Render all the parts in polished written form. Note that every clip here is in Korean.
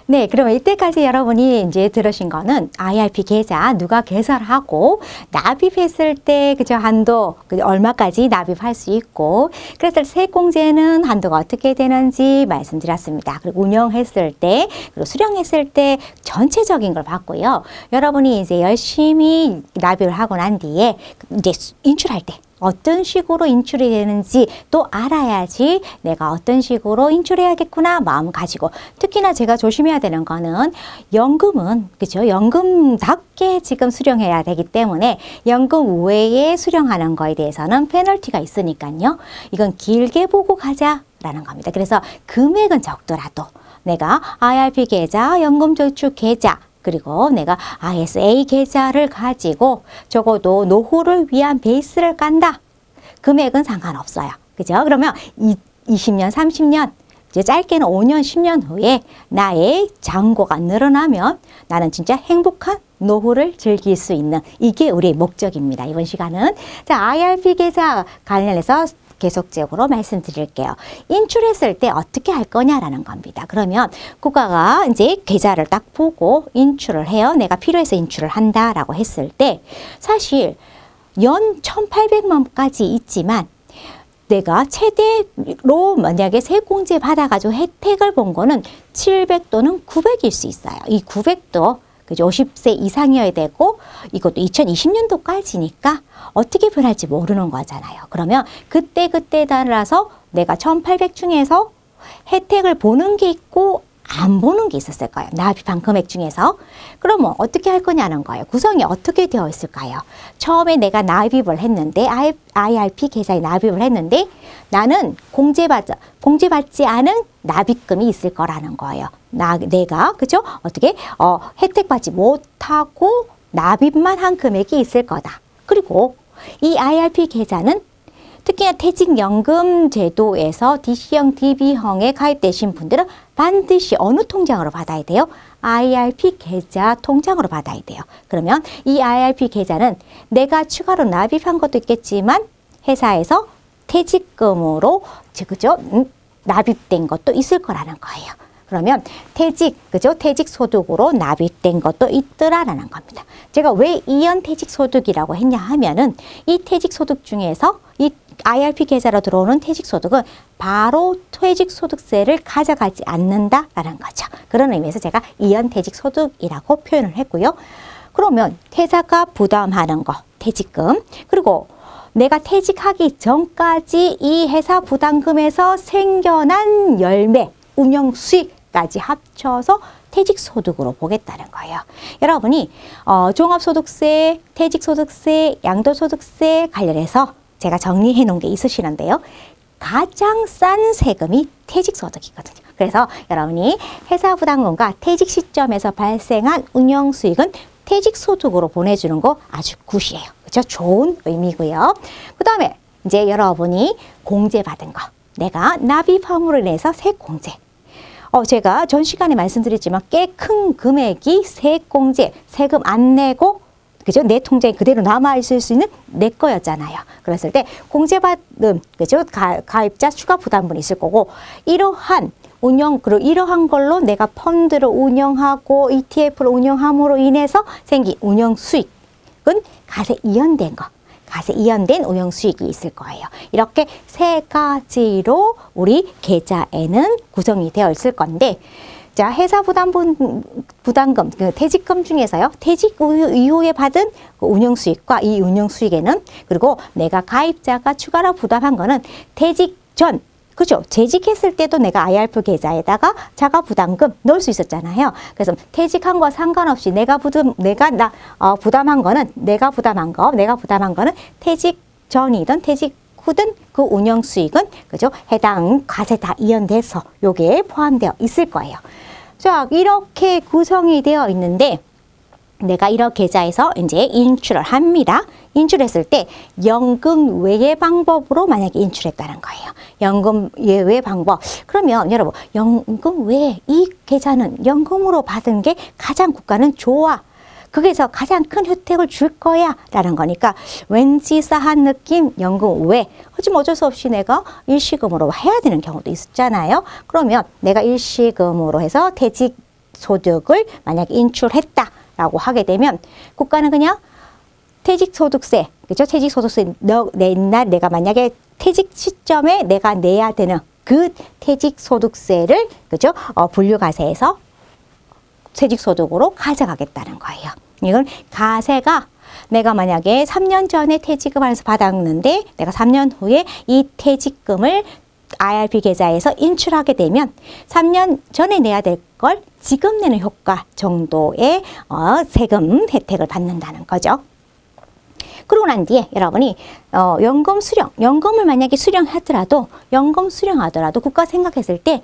네, 그러면 이때까지 여러분이 이제 들으신 거는 IRP 계좌 누가 개설하고 납입했을 때 그죠 한도 얼마까지 납입할 수 있고 그래서 세액공제는 한도가 어떻게 되는지 말씀드렸습니다. 그리고 운영했을 때 그리고 수령했을 때 전체적인 걸 봤고요. 여러분이 이제 열심히 납입을 하고 난 뒤에 이제 인출할 때 어떤 식으로 인출이 되는지 또 알아야지 내가 어떤 식으로 인출해야겠구나 마음 가지고 특히나 제가 조심해야 되는 거는 연금은 그죠? 연금답게 지금 수령해야 되기 때문에 연금 외에 수령하는 거에 대해서는 페널티가 있으니까요. 이건 길게 보고 가자라는 겁니다. 그래서 금액은 적더라도 내가 IRP 계좌, 연금저축 계좌 그리고 내가 ISA 계좌를 가지고 적어도 노후를 위한 베이스를 깐다. 금액은 상관없어요. 그죠? 그러면 20년, 30년, 이제 짧게는 5년, 10년 후에 나의 잔고가 늘어나면 나는 진짜 행복한 노후를 즐길 수 있는 이게 우리의 목적입니다. 이번 시간은. 자, IRP 계좌 관련해서 계속적으로 말씀드릴게요. 인출했을 때 어떻게 할 거냐라는 겁니다. 그러면 국가가 이제 계좌를 딱 보고 인출을 해요. 내가 필요해서 인출을 한다라고 했을 때 사실 연 1,800만까지 있지만 내가 최대로 만약에 세액공제 받아가지고 혜택을 본 거는 700 또는 900일 수 있어요. 이 900도 그죠? 50세 이상이어야 되고 이것도 2020년도까지니까 어떻게 변할지 모르는 거잖아요. 그러면 그때그때 따라서 내가 1,800 중에서 혜택을 보는 게 있고 안 보는 게 있었을 거예요. 납입한 금액 중에서. 그러면 어떻게 할 거냐는 거예요. 구성이 어떻게 되어 있을까요? 처음에 내가 납입을 했는데 IRP 계좌에 납입을 했는데 나는 공제받지 않은 납입금이 있을 거라는 거예요. 내가 그죠? 어떻게 혜택받지 못하고 납입만 한 금액이 있을 거다. 그리고 이 IRP 계좌는 특히나 퇴직연금 제도에서 DC형, DB형에 가입되신 분들은 반드시 어느 통장으로 받아야 돼요? IRP 계좌 통장으로 받아야 돼요. 그러면 이 IRP 계좌는 내가 추가로 납입한 것도 있겠지만 회사에서 퇴직금으로 그죠? 납입된 것도 있을 거라는 거예요. 그러면 그죠? 퇴직소득으로 납입된 것도 있더라라는 겁니다. 제가 왜 이연퇴직소득이라고 했냐 하면은 이 퇴직소득 중에서 이 IRP 계좌로 들어오는 퇴직소득은 바로 퇴직소득세를 가져가지 않는다라는 거죠. 그런 의미에서 제가 이연퇴직소득이라고 표현을 했고요. 그러면 회사가 부담하는 거, 퇴직금, 그리고 내가 퇴직하기 전까지 이 회사 부담금에서 생겨난 열매, 운영 수익까지 합쳐서 퇴직소득으로 보겠다는 거예요. 여러분이 종합소득세, 퇴직소득세, 양도소득세 관련해서 제가 정리해 놓은 게 있으시는데요. 가장 싼 세금이 퇴직소득이거든요. 그래서 여러분이 회사 부담금과 퇴직 시점에서 발생한 운영수익은 퇴직소득으로 보내주는 거 아주 굿이에요. 그렇죠? 좋은 의미고요. 그 다음에 이제 여러분이 공제받은 거. 내가 납입함으로 인해서 세액공제. 제가 전 시간에 말씀드렸지만 꽤 큰 금액이 세액공제, 세금 안 내고 그죠? 내 통장에 그대로 남아있을 수 있는 내 거였잖아요. 그랬을 때 공제받은 그죠? 가입자 추가 부담분이 있을 거고 이러한 그리고 이러한 걸로 내가 펀드를 운영하고 ETF를 운영함으로 인해서 생긴 운영 수익은 가세 이연된 거. 가세 이연된 운영 수익이 있을 거예요. 이렇게 세 가지로 우리 계좌에는 구성이 되어 있을 건데 자, 회사 부담금, 퇴직금 중에서요. 퇴직 이후에 받은 운영 수익과 이 운영 수익에는 그리고 내가 가입자가 추가로 부담한 거는 퇴직 전 그죠? 재직했을 때도 내가 IRP 계좌에다가 자가 부담금 넣을 수 있었잖아요. 그래서 퇴직한 거와 상관없이 내가 부담한 거는 퇴직 전이든 퇴직 후든 그 운영 수익은 그죠? 해당 과세 다 이연돼서 요게 포함되어 있을 거예요. 자, 이렇게 구성이 되어 있는데 내가 이런 계좌에서 이제 인출을 합니다. 인출했을 때 연금 외의 방법으로 만약에 인출했다는 거예요. 연금 외의 방법. 그러면 여러분 연금 외에 이 계좌는 연금으로 받은 게 가장 국가는 좋아. 거기서 가장 큰 혜택을 줄 거야 라는 거니까 왠지 싸한 느낌 연금 외. 하지만 어쩔 수 없이 내가 일시금으로 해야 되는 경우도 있잖아요. 그러면 내가 일시금으로 해서 퇴직 퇴직소득을 만약에 인출했다라고 하게 되면 국가는 그냥 퇴직소득세, 그죠? 퇴직소득세 옛날 내가 만약에 퇴직 시점에 내가 내야 되는 그 퇴직소득세를 그죠? 분류가세에서 퇴직소득으로 가져가겠다는 거예요. 이건 가세가 내가 만약에 3년 전에 퇴직금 하면서 받았는데 내가 3년 후에 이 퇴직금을 IRP 계좌에서 인출하게 되면 3년 전에 내야 될 걸 지금 내는 효과 정도의 세금 혜택을 받는다는 거죠. 그러고 난 뒤에 여러분이 연금 수령, 연금을 만약에 수령하더라도 국가 생각했을 때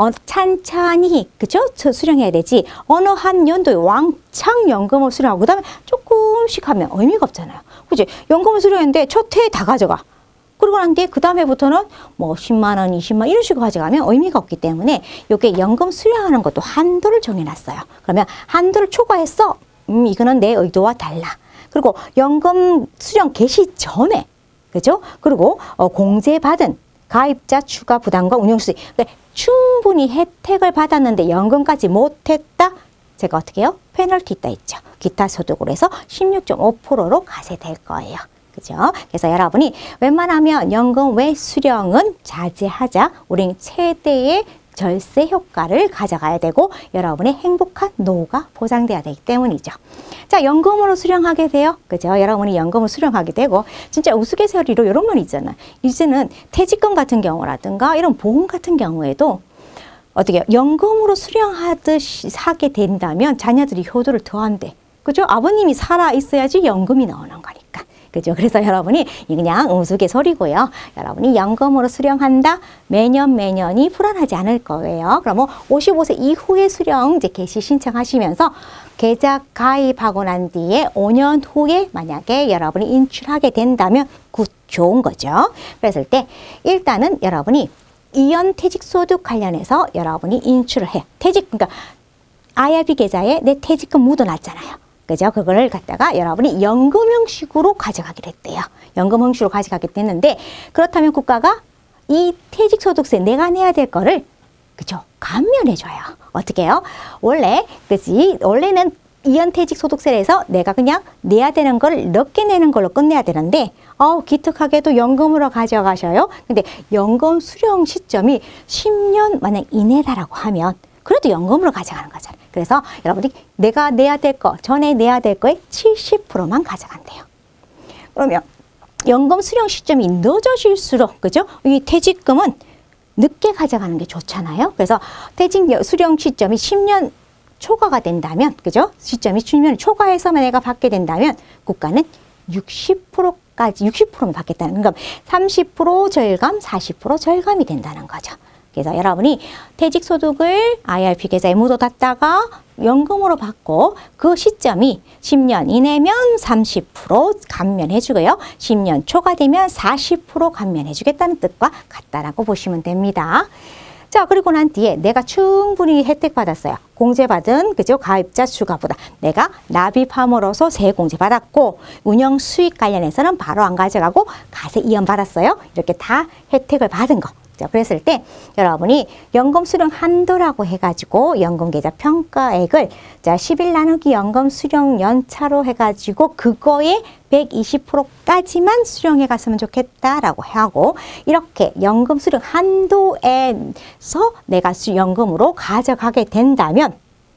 찬찬히 그죠? 수령해야 되지 어느 한 연도에 왕창 연금을 수령하고 그 다음에 조금씩 하면 의미가 없잖아요. 그치? 연금을 수령했는데 첫 해에 다 가져가. 그러고 난 뒤에 그 다음에부터는 뭐 10만 원, 20만 원 이런 식으로 가져가면 의미가 없기 때문에 이게 연금 수령하는 것도 한도를 정해놨어요. 그러면 한도를 초과했어. 이거는 내 의도와 달라. 그리고 연금 수령 개시 전에, 그죠? 그리고 공제받은 가입자 추가 부담과 운영수익. 그러니까 충분히 혜택을 받았는데 연금까지 못했다? 제가 어떻게 해요? 페널티 있다 했죠. 기타 소득으로 해서 16.5%로 가세될 거예요. 그죠? 그래서 여러분이 웬만하면 연금 외 수령은 자제하자. 우린 최대의 절세 효과를 가져가야 되고 여러분의 행복한 노후가 보장돼야 되기 때문이죠. 자, 연금으로 수령하게 돼요. 그죠? 여러분이 연금을 수령하게 되고 진짜 우스갯소리로 이런 말 있잖아요. 이제는 퇴직금 같은 경우라든가 이런 보험 같은 경우에도 어떻게 연금으로 수령하듯이 하게 된다면 자녀들이 효도를 더 한대. 그죠? 아버님이 살아 있어야지 연금이 나오는 거니까. 그죠? 그래서 여러분이 그냥 우스갯소리고요. 여러분이 연금으로 수령한다? 매년이 불안하지 않을 거예요. 그러면 55세 이후에 수령 이제 개시 신청하시면서 계좌 가입하고 난 뒤에 5년 후에 만약에 여러분이 인출하게 된다면 좋은 거죠. 그랬을 때 일단은 여러분이 이연 퇴직소득 관련해서 여러분이 인출을 해요. 그러니까 IRP 계좌에 내 퇴직금 묻어놨잖아요. 그죠? 그거를 갖다가 여러분이 연금 형식으로 가져가기로 했대요. 연금 형식으로 가져가게 됐는데 그렇다면 국가가 이 퇴직소득세 내가 내야 될 거를 그죠? 감면해줘요. 어떻게 해요? 원래는 이연퇴직소득세를 해서 내가 그냥 내야 되는 걸 늦게 내는 걸로 끝내야 되는데 기특하게도 연금으로 가져가셔요. 근데 연금 수령 시점이 10년 만약 이내다라고 하면 그래도 연금으로 가져가는 거잖아요. 그래서 여러분이 내가 내야 될 거, 전에 내야 될 거의 70%만 가져간대요. 그러면 연금 수령 시점이 늦어질수록 그죠? 이 퇴직금은 늦게 가져가는 게 좋잖아요. 그래서 퇴직 수령 시점이 10년 초과가 된다면, 그죠? 시점이 10년 초과해서만 내가 받게 된다면 국가는 60%만 받겠다는, 그러니까 30% 절감, 40% 절감이 된다는 거죠. 그래서 여러분이 퇴직소득을 IRP 계좌에 묻어뒀다가 연금으로 받고 그 시점이 10년 이내면 30% 감면해주고요. 10년 초과되면 40% 감면해주겠다는 뜻과 같다라고 보시면 됩니다. 자, 그리고 난 뒤에 내가 충분히 혜택 받았어요. 공제받은 그죠? 가입자 추가보다 내가 납입함으로써 세공제 받았고 운영 수익 관련해서는 바로 안 가져가고 가세 이연 받았어요. 이렇게 다 혜택을 받은 거. 자, 그랬을 때 여러분이 연금 수령 한도라고 해가지고 연금계좌 평가액을 자 10일 나누기 연금 수령 연차로 해가지고 그거에 120%까지만 수령해 갔으면 좋겠다라고 하고 이렇게 연금 수령 한도에서 내가 연금으로 가져가게 된다면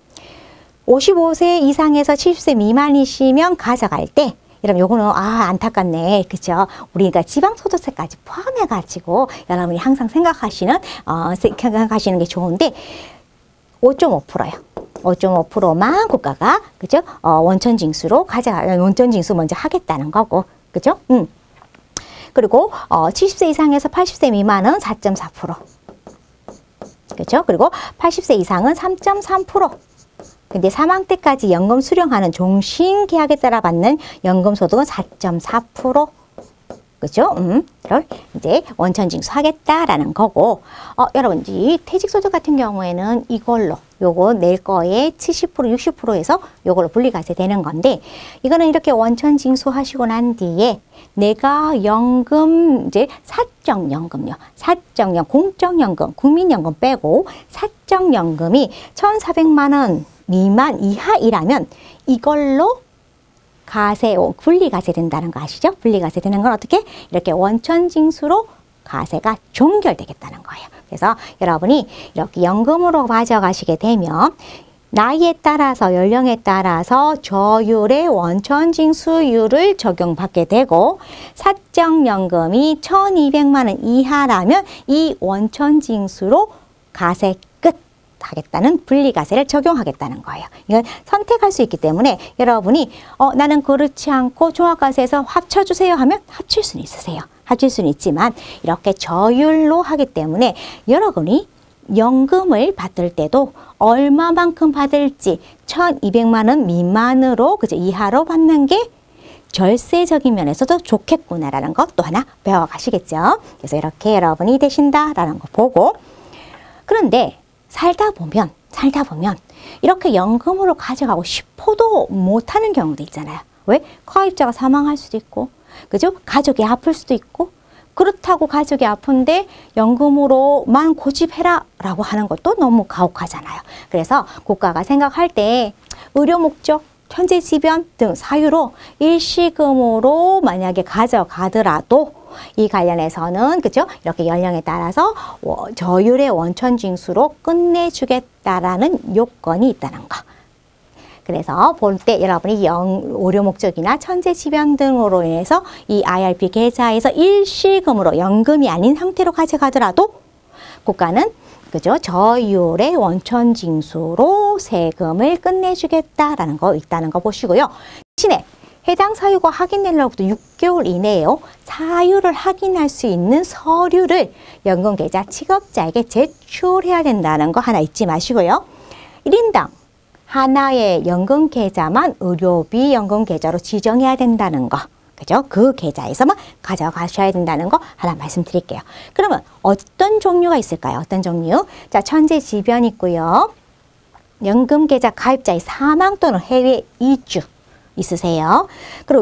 55세 이상에서 70세 미만이시면 가져갈 때 여러분 요거는 안타깝네. 그죠? 우리가 지방소득세까지 포함해가지고 여러분이 항상 생각하시는 게 좋은데 5.5%예요. 5.5%만 국가가 그죠? 원천징수로 원천징수 먼저 하겠다는 거고. 그죠? 그리고 70세 이상에서 80세 미만은 4.4%. 그죠? 그리고 80세 이상은 3.3%. 근데 사망 때까지 연금 수령하는 종신 계약에 따라 받는 연금 소득은 4.4%. 그죠? 를 이제 원천징수 하겠다라는 거고, 여러분, 이 퇴직소득 같은 경우에는 이걸로, 요거 낼 거에 70%, 60%에서 요걸로 분리가세 되는 건데, 이거는 이렇게 원천징수 하시고 난 뒤에 내가 연금, 이제 사적연금요. 공적연금, 국민연금 빼고 사적연금이 1,400만 원, 미만 이하이라면 이걸로 분리가세 된다는 거 아시죠? 분리가세 되는 건 어떻게? 이렇게 원천징수로 가세가 종결되겠다는 거예요. 그래서 여러분이 이렇게 연금으로 가져가시게 되면 나이에 따라서 연령에 따라서 저율의 원천징수율을 적용받게 되고 사적연금이 1,200만 원 이하라면 이 원천징수로 가세 끝 하겠다는 분리가세를 적용하겠다는 거예요. 이건 선택할 수 있기 때문에 여러분이 나는 그렇지 않고 종합가세에서 합쳐주세요 하면 합칠 수는 있으세요. 합칠 수는 있지만 이렇게 저율로 하기 때문에 여러분이 연금을 받을 때도 얼마만큼 받을지 1,200만 원 미만으로 그죠 이하로 받는 게 절세적인 면에서도 좋겠구나라는 것 또 하나 배워가시겠죠. 그래서 이렇게 여러분이 되신다라는 거 보고 그런데 살다 보면 이렇게 연금으로 가져가고 싶어도 못하는 경우도 있잖아요. 왜? 가입자가 사망할 수도 있고 그죠? 가족이 아플 수도 있고 그렇다고 가족이 아픈데 연금으로만 고집해라 라고 하는 것도 너무 가혹하잖아요. 그래서 국가가 생각할 때 의료 목적, 천재지변 등 사유로 일시금으로 만약에 가져가더라도 이 관련해서는 그죠? 이렇게 연령에 따라서 저율의 원천징수로 끝내주겠다라는 요건이 있다는 거. 그래서 볼 때 여러분이 의료 목적이나 천재지변 등으로 인해서 이 IRP 계좌에서 일시금으로 연금이 아닌 형태로 가져가더라도 국가는 그죠? 저율의 원천징수로 세금을 끝내주겠다라는 거 있다는 거 보시고요. 대신에 해당 사유가 확인되려부터 6개월 이내에요. 사유를 확인할 수 있는 서류를 연금계좌 취급자에게 제출해야 된다는 거 하나 잊지 마시고요. 1인당 하나의 연금계좌만 의료비 연금계좌로 지정해야 된다는 거. 그죠? 그 계좌에서만 가져가셔야 된다는 거 하나 말씀드릴게요. 그러면 어떤 종류가 있을까요? 어떤 종류? 자, 천재지변 있고요. 연금계좌 가입자의 사망 또는 해외 이주 있으세요. 그리고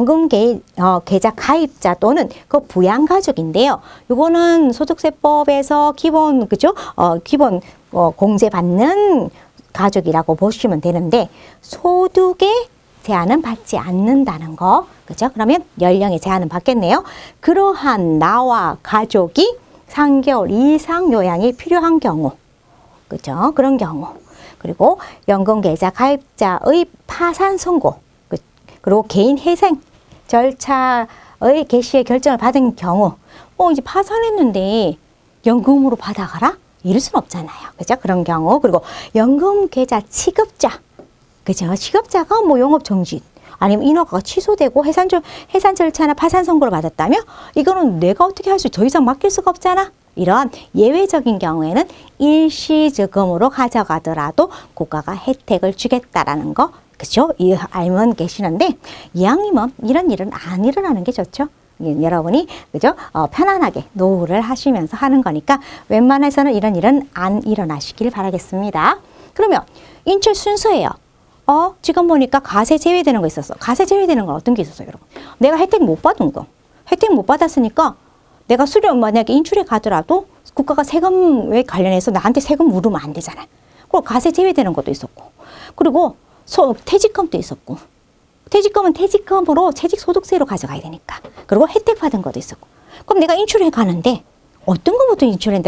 연금계좌 가입자 또는 그 부양가족인데요. 요거는 소득세법에서 기본, 그죠? 기본 공제받는 가족이라고 보시면 되는데 소득에 제한은 받지 않는다는 거. 그죠? 그러면 연령에 제한은 받겠네요. 그러한 나와 가족이 3개월 이상 요양이 필요한 경우. 그죠? 그런 경우. 그리고 연금계좌 가입자의 파산 선고. 그리고 개인 회생 절차의 개시의 결정을 받은 경우. 이제 파산했는데 연금으로 받아가라? 이럴 순 없잖아요. 그죠? 그런 경우. 그리고 연금계좌 취급자. 그죠? 취급자가 뭐 영업정지 아니면 인허가가 취소되고 해산 절차나 파산 선고를 받았다면 이거는 내가 어떻게 할 수 더 이상 맡길 수가 없잖아. 이러한 예외적인 경우에는 일시적금으로 가져가더라도 국가가 혜택을 주겠다라는 거. 그죠? 알면 계시는데 이왕이면 이런 일은 안 일어나는 게 좋죠. 여러분이 그죠? 편안하게 노후를 하시면서 하는 거니까 웬만해서는 이런 일은 안 일어나시길 바라겠습니다. 그러면 인출 순서예요. 지금 보니까 가세 제외되는 거 있었어. 가세 제외되는 건 어떤 게 있었어요, 여러분? 내가 혜택 못 받은 거. 혜택 못 받았으니까 내가 수령 만약에 인출에 가더라도 국가가 세금에 관련해서 나한테 세금 물으면 안 되잖아. 그리고 가세 제외되는 것도 있었고. 그리고 퇴직금도 있었고. 퇴직금은 퇴직금으로 퇴직소득세로 가져가야 되니까. 그리고 혜택 받은 것도 있었고. 그럼 내가 인출해 가는데 어떤 거부터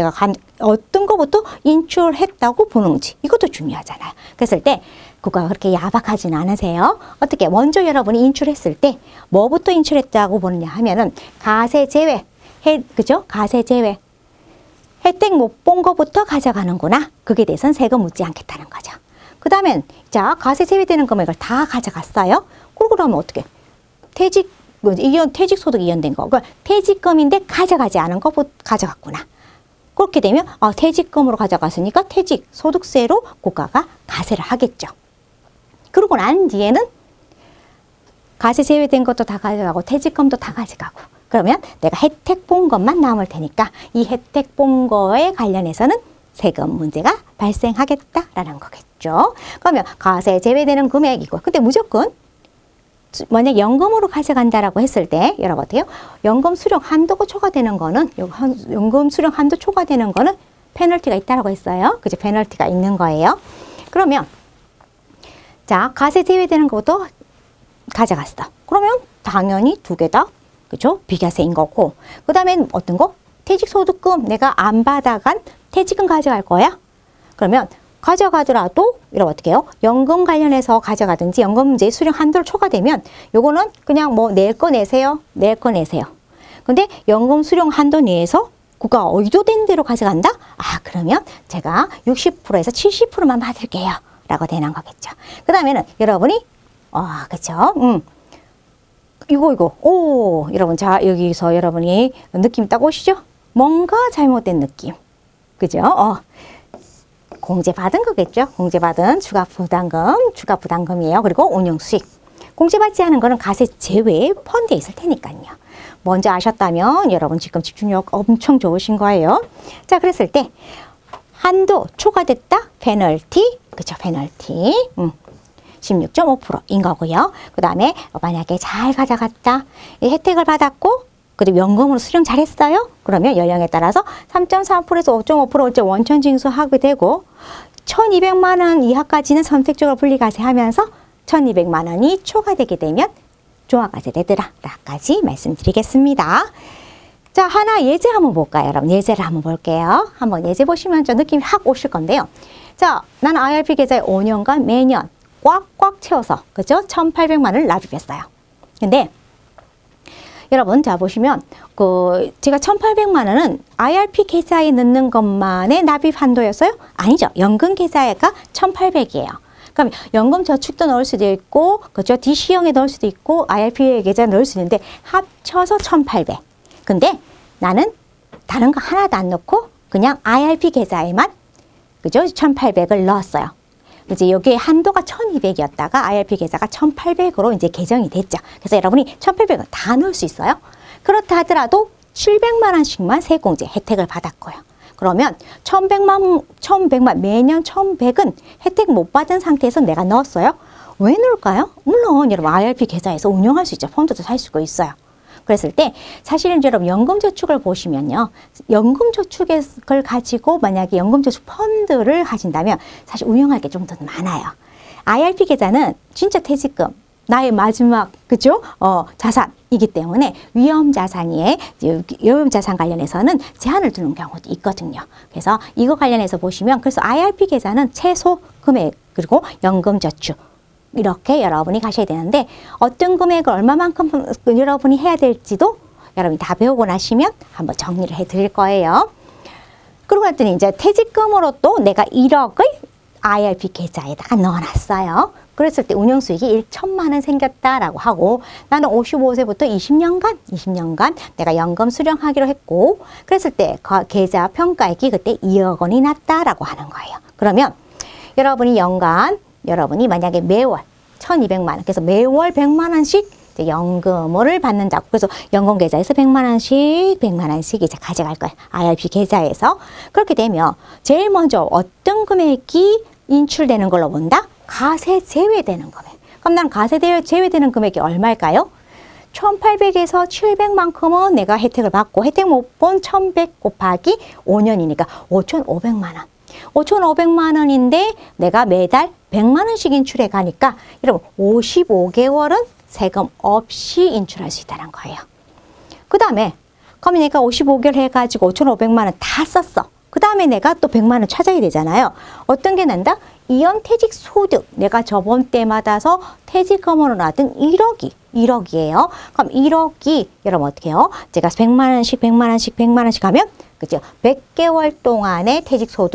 어떤 거부터 인출했다고 보는지 이것도 중요하잖아요. 그랬을 때 국가가 그렇게 야박하진 않으세요. 어떻게 먼저 여러분이 인출했을 때 뭐부터 인출했다고 보느냐 하면은 가세 제외, 그죠? 가세 제외. 혜택 못 본 거부터 가져가는구나. 그게 대해서는 세금 묻지 않겠다는 거죠. 그 다음엔 자 가세 제외되는 금액을 다 가져갔어요. 그러면 어떻게? 퇴직소득 이연된 거. 그러니까 퇴직금인데 가져가지 않은 거 가져갔구나. 그렇게 되면 퇴직금으로 가져갔으니까 퇴직소득세로 국가가 가세를 하겠죠. 그러고 난 뒤에는 가세 제외된 것도 다 가져가고 퇴직금도 다 가져가고 그러면 내가 혜택 본 것만 남을 테니까 이 혜택 본 거에 관련해서는 세금 문제가 발생하겠다라는 거겠죠. 그러면 가세 제외되는 금액이고 근데 무조건 만약 연금으로 가져간다라고 했을 때 여러분 어때요? 연금 수령 한도가 초과되는 거는 연금 수령 한도 초과되는 거는 페널티가 있다라고 했어요. 그죠? 페널티가 있는 거예요. 그러면 자, 가세 제외되는 것도 가져갔어. 그러면 당연히 두 개 다, 그죠? 비과세인 거고. 그 다음에 어떤 거? 퇴직소득금 내가 안 받아간 퇴직금 가져갈 거야. 그러면 가져가더라도 이런 어떻게 해요? 연금 관련해서 가져가든지 연금제 수령 한도를 초과되면 요거는 그냥 뭐 낼 거 내세요. 낼 거 내세요. 근데 연금 수령 한도 내에서 그가 의도된 대로 가져간다? 아, 그러면 제가 60%에서 70%만 받을게요. 라고 되는 거겠죠. 그 다음에는 여러분이 그쵸? 이거. 오, 여러분, 자, 여기서 여러분이 느낌 딱 오시죠? 뭔가 잘못된 느낌. 그죠? 공제받은 거겠죠? 공제받은 주가부담금이에요. 그리고 운용수익. 공제받지 않은 거는 가세 제외 펀드에 있을 테니까요. 먼저 아셨다면 여러분 지금 집중력 엄청 좋으신 거예요. 자, 그랬을 때 한도 초과됐다. 페널티. 그쵸? 페널티. 16.5%인 거고요. 그 다음에 만약에 잘 가져갔다. 이 혜택을 받았고 그리고 연금으로 수령 잘했어요. 그러면 연령에 따라서 3.4%에서 5.5% 원천 징수하게 되고 1,200만 원 이하까지는 선택적으로 분리과세 하면서 1,200만 원이 초과되게 되면 종합과세 되더라 라까지 말씀드리겠습니다. 자, 하나 예제 한번 볼까요? 여러분 예제를 한번 볼게요. 한번 예제 보시면 좀 느낌이 확 오실 건데요. 자, 나는 IRP 계좌에 5년간 매년 꽉꽉 채워서 그죠? 1,800만 원을 납입했어요. 근데 여러분 자 보시면 제가 1,800만 원은 IRP 계좌에 넣는 것만의 납입 한도였어요? 아니죠. 연금 계좌가 1,800이에요. 그럼 연금 저축도 넣을 수도 있고 그죠? DC형에 넣을 수도 있고 IRP 계좌에 넣을 수 있는데 합쳐서 1,800. 근데 나는 다른 거 하나도 안 넣고 그냥 IRP 계좌에만 그죠? 1,800을 넣었어요. 이제 여기에 한도가 1,200이었다가 IRP 계좌가 1,800으로 이제 개정이 됐죠. 그래서 여러분이 1,800은 다 넣을 수 있어요. 그렇다 하더라도 700만 원씩만 세공제 혜택을 받았고요. 그러면 1,100만 매년 1,100은 혜택 못 받은 상태에서 내가 넣었어요. 왜 넣을까요? 물론 여러분 IRP 계좌에서 운영할 수 있죠. 펀드도 살 수가 있어요. 그랬을 때 사실은 여러분 연금저축을 보시면요. 연금저축을 가지고 만약에 연금저축 펀드를 하신다면 사실 운영할 게 좀 더 많아요. IRP 계좌는 진짜 퇴직금, 나의 마지막 그죠? 자산이기 때문에 위험자산 관련해서는 제한을 두는 경우도 있거든요. 그래서 이거 관련해서 보시면 그래서 IRP 계좌는 최소 금액 그리고 연금저축 이렇게 여러분이 가셔야 되는데 어떤 금액을 얼마만큼 여러분이 해야 될지도 여러분이 다 배우고 나시면 한번 정리를 해 드릴 거예요. 그러고 났더니 이제 퇴직금으로 또 내가 1억을 IRP 계좌에다가 넣어놨어요. 그랬을 때 운용수익이 1,000만 원 생겼다라고 하고 나는 55세부터 20년간 내가 연금 수령하기로 했고 그랬을 때 계좌 평가액이 그때 2억 원이 났다라고 하는 거예요. 그러면 여러분이 여러분이 만약에 매월 1,200만 원, 그래서 매월 100만 원씩 연금을 받는다고. 그래서 연금 계좌에서 100만 원씩 이제 가져갈 거예요. IRP 계좌에서. 그렇게 되면 제일 먼저 어떤 금액이 인출되는 걸로 본다? 가세 제외되는 금액. 그럼 난 가세 제외되는 금액이 얼마일까요? 1,800에서 700만큼은 내가 혜택을 받고 혜택 못 본 1,100 곱하기 5년이니까 5,500만 원. 5,500만 원인데 내가 매달 100만 원씩 인출해 가니까 여러분 55개월은 세금 없이 인출할 수 있다는 거예요. 그 다음에 그럼 내가 55개월 해가지고 5,500만 원 다 썼어. 그 다음에 내가 또 100만 원 찾아야 되잖아요. 어떤 게 난다? 이연퇴직 소득. 내가 저번 때마다서 퇴직금으로 나왔던 1억이에요. 그럼 1억이 여러분 어떻게 해요? 제가 100만 원씩 하면 그죠? 100개월 동안의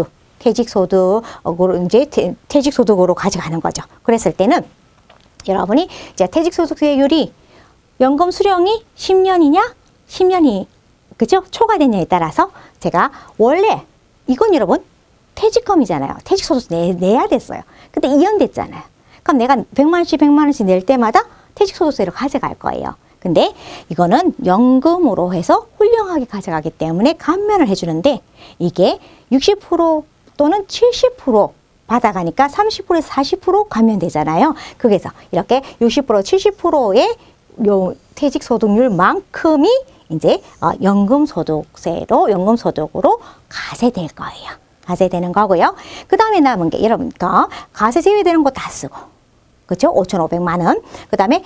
퇴직소득으로 이제 퇴직소득으로 가져가는 거죠. 그랬을 때는 여러분이 이제 퇴직소득세율이 연금 수령이 10년이냐 10년이 그죠? 초과됐냐에 따라서 제가 원래 이건 여러분 퇴직금이잖아요. 퇴직소득 내야 됐어요. 근데 이연됐잖아요. 그럼 내가 100만 원씩 낼 때마다 퇴직소득세를 가져갈 거예요. 근데 이거는 연금으로 해서 훌륭하게 가져가기 때문에 감면을 해주는데 이게 60% 또는 70% 받아가니까 30%에서 40% 감면되잖아요. 그래서 이렇게 60% 70%의 요 퇴직소득률만큼이 이제 연금소득으로 가세될 거예요. 가세되는 거고요. 그 다음에 남은 게 여러분 가세 제외되는 거 다 쓰고 그렇죠? 5,500만 원. 그 다음에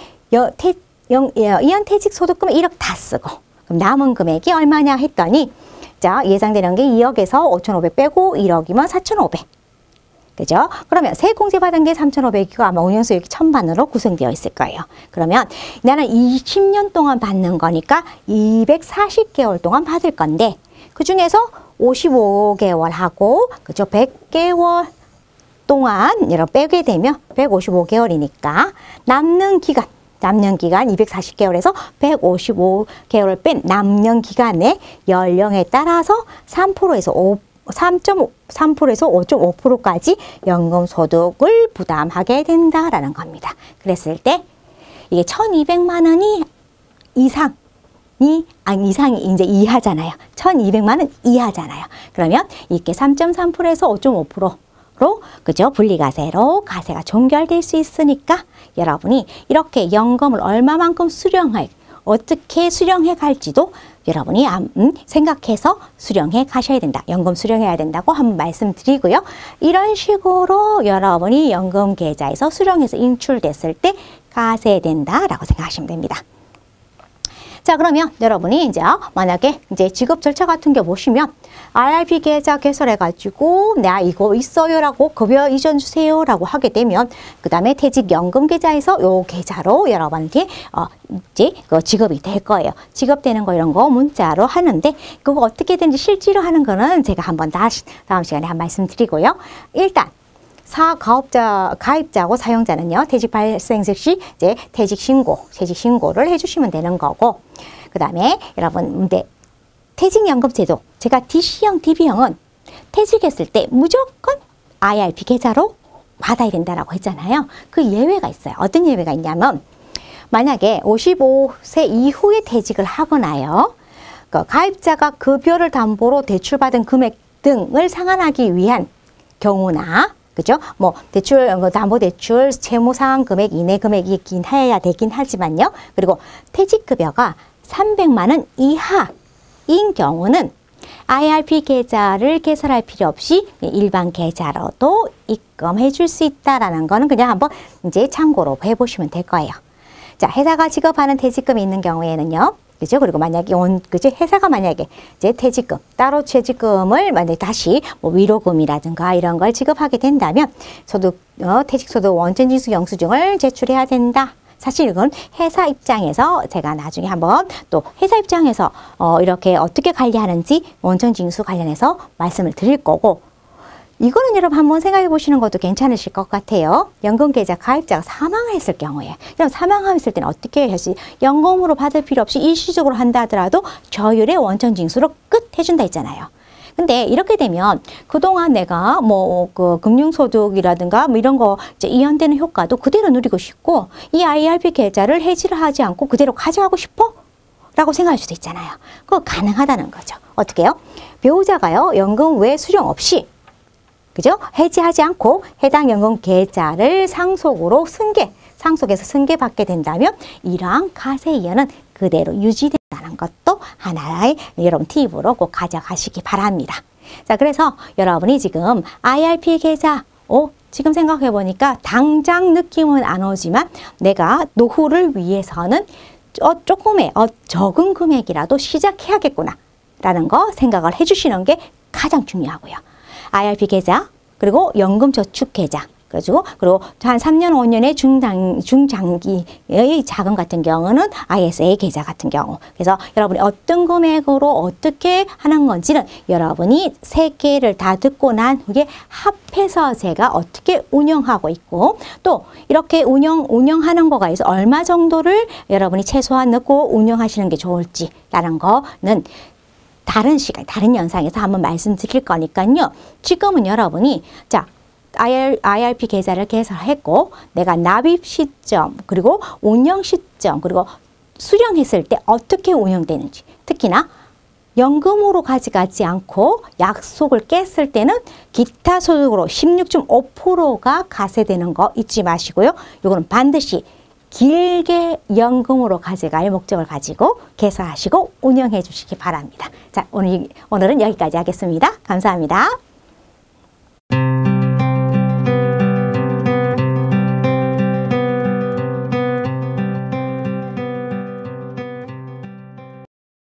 이연퇴직 소득금을 1억 다 쓰고 그럼 남은 금액이 얼마냐 했더니 자 예상되는 게 2억에서 5,500 빼고 1억이면 4,500. 그죠? 그러면 세액공제 받은 게 3,500이고 아마 운용수익이 1,000만으로 구성되어 있을 거예요. 그러면 나는 20년 동안 받는 거니까 240개월 동안 받을 건데 그 중에서 55개월 하고 그죠? 100개월 동안 여러분 빼게 되면 155개월이니까 남는 기간 240개월에서 155개월을 뺀 남는 기간의 연령에 따라서 3%에서 3.3%에서 5.5%까지 연금소득을 부담하게 된다라는 겁니다. 그랬을 때 이게 1,200만 원이 이상이 이제 이하잖아요. 1,200만 원 이하잖아요. 그러면 이게 3.3%에서 5.5%로 그죠? 분리과세로 과세가 종결될 수 있으니까 여러분이 이렇게 연금을 얼마만큼 어떻게 수령해 갈지도 여러분이 생각해서 수령해 가셔야 된다. 연금 수령해야 된다고 한번 말씀드리고요. 이런 식으로 여러분이 연금 계좌에서 수령해서 인출됐을 때 과세된다라고 생각하시면 됩니다. 자, 그러면 여러분이 이제 만약에 이제 지급 절차 같은 게 보시면 IRP 계좌 개설해가지고 내가 이거 있어요라고 급여 이전 주세요라고 하게 되면 그 다음에 퇴직연금 계좌에서 요 계좌로 여러분한테 이제 지급이 될 거예요. 지급되는 거 이런 거 문자로 하는데 그거 어떻게든지 실제로 하는 거는 제가 한번 다음 시간에 한 말씀드리고요. 일단 가입자하고 사용자는요, 퇴직 발생 즉시 이제 퇴직 신고를 해주시면 되는 거고, 그 다음에 여러분, 퇴직연금 제도, 제가 DC형, DB형은 퇴직했을 때 무조건 IRP 계좌로 받아야 된다라고 했잖아요. 그 예외가 있어요. 어떤 예외가 있냐면, 만약에 55세 이후에 퇴직을 하거나요, 가입자가 급여를 담보로 대출받은 금액 등을 상환하기 위한 경우나, 그죠? 담보대출 채무 상환 금액 이내 금액이긴 해야 되긴 하지만요. 그리고 퇴직급여가 300만 원 이하인 경우는 IRP 계좌를 개설할 필요 없이 일반 계좌로도 입금해 줄 수 있다라는 거는 그냥 한번 이제 참고로 해보시면 될 거예요. 자, 회사가 지급하는 퇴직금이 있는 경우에는요. 그죠? 그리고 만약에 회사가 만약에 이제 퇴직금, 따로 퇴직금을 만약에 다시 위로금이라든가 이런 걸 지급하게 된다면 퇴직소득 원천징수 영수증을 제출해야 된다. 사실 이건 회사 입장에서 제가 나중에 한번 또 회사 입장에서 이렇게 어떻게 관리하는지 원천징수 관련해서 말씀을 드릴 거고, 이거는 여러분 한번 생각해 보시는 것도 괜찮으실 것 같아요. 연금계좌 가입자가 사망했을 경우에, 그럼 사망했을 때는 어떻게 할 수 있어요? 연금으로 받을 필요 없이 일시적으로 한다 하더라도 저율의 원천징수로 끝 해준다 했잖아요. 근데 이렇게 되면 그동안 내가 금융소득이라든가 이런 거 이제 이연되는 효과도 그대로 누리고 싶고, 이 IRP 계좌를 해지를 하지 않고 그대로 가져가고 싶어? 라고 생각할 수도 있잖아요. 그거 가능하다는 거죠. 어떻게 해요? 배우자가요, 연금 외 수령 없이 그죠? 해지하지 않고 해당 연금 계좌를 상속에서 승계받게 된다면 이러한 과세 이연은 그대로 유지된다는 것도 하나의 여러분 팁으로 꼭 가져가시기 바랍니다. 자, 그래서 여러분이 지금 IRP 계좌, 지금 생각해 보니까 당장 느낌은 안 오지만 내가 노후를 위해서는 조금의 적은 금액이라도 시작해야겠구나 라는 거 생각을 해주시는 게 가장 중요하고요. IRP 계좌, 그리고 연금저축 계좌, 그리고 한 3년, 5년의 중장기의 자금 같은 경우는 ISA 계좌 같은 경우. 그래서 여러분이 어떤 금액으로 어떻게 하는 건지는 여러분이 3개를 다 듣고 난 후에 합해서 제가 어떻게 운영하고 있고, 또 이렇게 운영하는 거가 있어 얼마 정도를 여러분이 최소한 넣고 운영하시는 게 좋을지라는 거는 다른 시간, 다른 영상에서 한번 말씀드릴 거니까요. 지금은 여러분이 IRP 계좌를 개설했고 내가 납입 시점, 그리고 운영 시점, 그리고 수령했을 때 어떻게 운영되는지, 특히나 연금으로 가져가지 않고 약속을 깼을 때는 기타 소득으로 16.5%가 과세되는 거 잊지 마시고요. 이거는 반드시 길게 연금으로 가져갈 목적을 가지고 개설하시고 운영해 주시기 바랍니다. 자, 오늘은 여기까지 하겠습니다. 감사합니다.